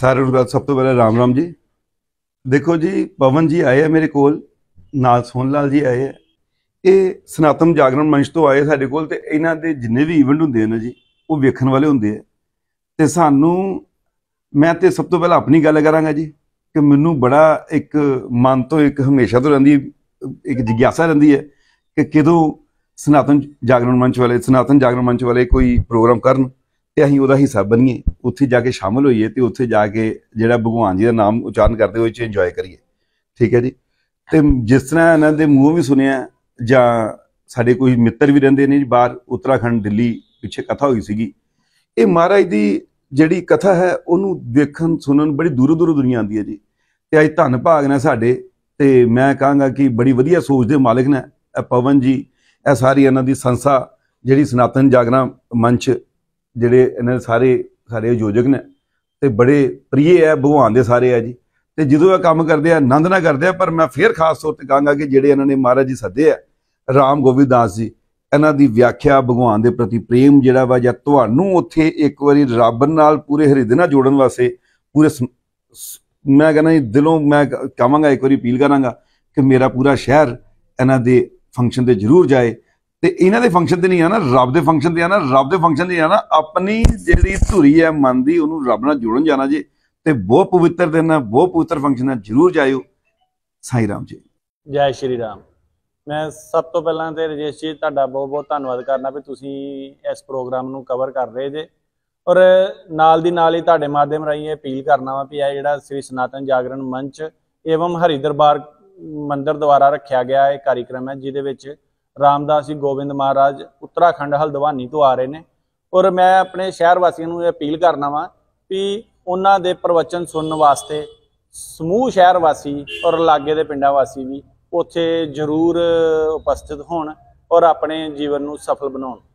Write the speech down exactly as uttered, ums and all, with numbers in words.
सारे सब तो पहले राम राम जी। देखो जी, पवन जी आए हैं मेरे कोल, नाल सोहन लाल जी आए हैं। ये सनातन जागरण मंच तो आए साडे कोल ते इन्हां दे जिन्ने भी इवेंट हुंदे ने जी वो वेखण वाले हुंदे आ। ते सानू मैं ते सब तो पहला अपनी गल करांगा जी कि मैनू बड़ा एक मन तो एक हमेशा तो रहिंदी एक जिग्यासा रहिंदी है कि कदों सनातन जागरण मंच वाले सनातन जागरण मंच वाले कोई प्रोग्राम करन ते असीं उहदा हिस्सा बनीए, उत्थे जाके शामिल होइए ते उत्थे जाके जिहड़ा भगवान जी का नाम उच्चारण करते हुए इंजॉय करिए। ठीक है जी। तो जिस तरह इन्हां दे मूँहों भी सुनिया जां साडे कोई मित्र भी रहिंदे ने बाहर उत्तराखंड दिल्ली पिछे कथा हुई सीगी, ये महाराज की जिहड़ी कथा है उहनूं देखण सुनन बड़ी दूरों दूरों दुनिया आती है जी। ते अज धन भाग ने साडे, ते मैं कहांगा कि बड़ी वधिया सोच दे मालिक ने पवन जी, यह सारी इन्हां दी संस्था जिहड़ी सनातन जागरण मंच जिहड़े इन्हां सारे सारे आयोजक ने ते बड़े प्रिय है भगवान दे सारे है जी। ते जदों यह काम करते हैं आनंद ना करते हैं, पर मैं फिर खास तौर पर कहांगा कि जिहड़े इन्होंने महाराज जी सदे है राम गोविंद दास जी, इन्हां दी व्याख्या भगवान दे प्रति प्रेम जिहड़ा वा जां तुहानूं उत्थे एक वारी रब नाल पूरे हृदय नाल जोड़न वास्ते पूरे मैं कहना दिलों मैं कहांगा एक बारी अपील करांगा कि मेरा पूरा शहर इन्हां दे फंक्शन ते जरूर जाए। ते इन्हां दे फंक्शन ते नहीं आना, रब दे फंक्शन ते आना, रब दे फंक्शन ते आना, अपनी जिहड़ी धुरी है मन दी उहनूं रब नाल जोड़न जाना जी। ते बहुत पवित्र दिन है, बहुत पवित्र फंक्शन है, जरूर जाइयो। साईं राम जी। जय श्री राम। मैं सब तो पहला तो राजेश जी तुहाडा बहुत बहुत धन्नवाद करना भी तुसीं इस प्रोग्राम नूं कवर कर रहे जे, और नाल दी नाल ही तुहाडे माध्यम राहीं अपील करना वा भी यह जिहड़ा श्री सनातन जागरण मंच एवं हरि दरबार मंदिर द्वारा रखा गया एक कार्यक्रम है जिहदे विच रामदास जी गोबिंद महाराज उत्तराखंड हल्द्वानी तो आ रहे हैं, और मैं अपने शहर वासियों को अपील करना वा भी उन्हां दे प्रवचन सुनने वास्ते समूह शहर वासी और लागे दे पिंडां वासी भी उत्थे जरूर उपस्थित होण और अपने जीवन नूं सफल बनाउण।